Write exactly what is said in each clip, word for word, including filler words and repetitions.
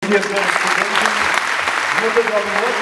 pjesën studentin, më të graduat.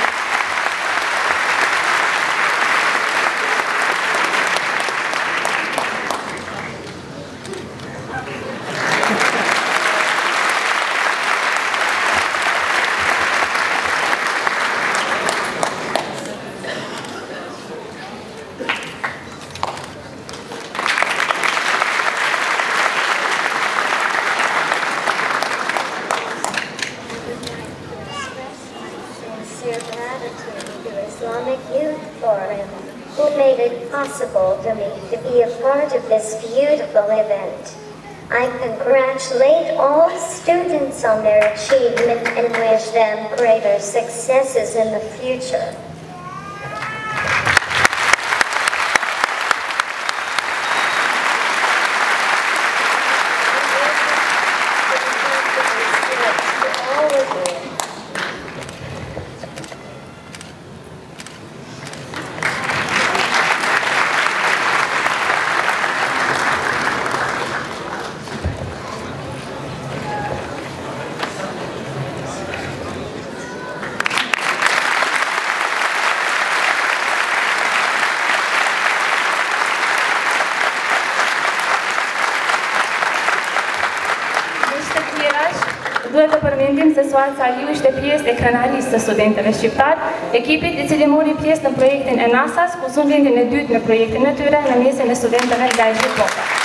Possible to me to be a part of this beautiful event. I congratulate all students on their achievement and wish them greater successes in the future. Duhet të përmendim se Suad Saliu ishte pjesë e krenarisë të studentëve shqiptar, ekipit i cili mori pjesë në projektin e NASA-s, ku zon vendin e dytë në projektin e tyre në mesin e studentëve nga e gjithë botë.